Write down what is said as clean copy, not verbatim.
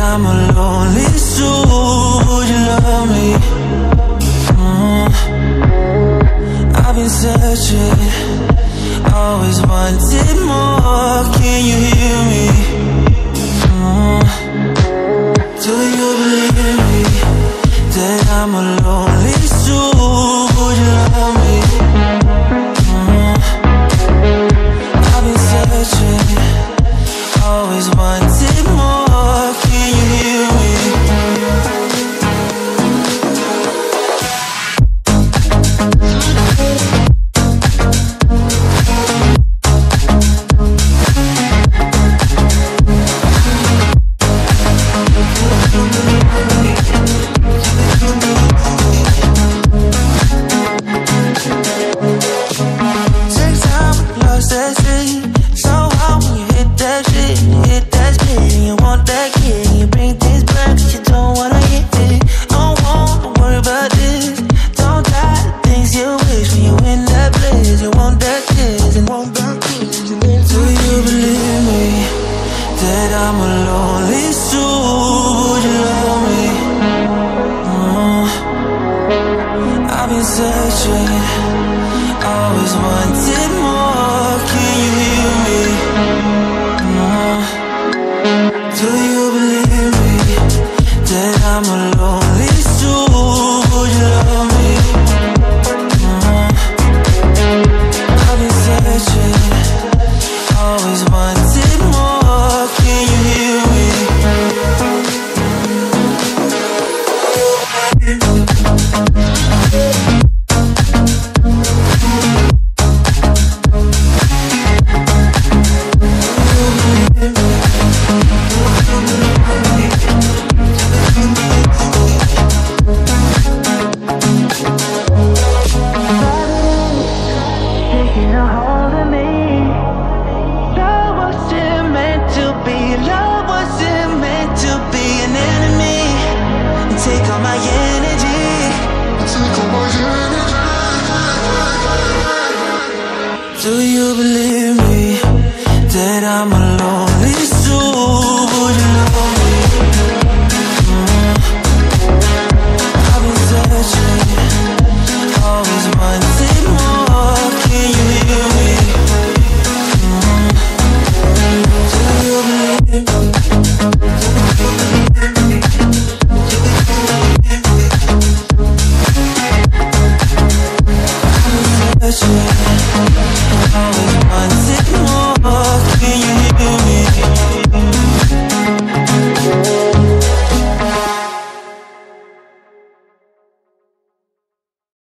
I'm a lonely soul. Would you love me? I've been searching, always wanted more. Can you hear me? Do you believe me that I'm a lonely soul? Would you love me? I've been searching, always wanted more. Can you hear me? Do you believe me that I'm a lonely soul? Would you love me? I've been searching, always wanted more. Can you hear me? Do you believe me? I've been searching, always wanted more.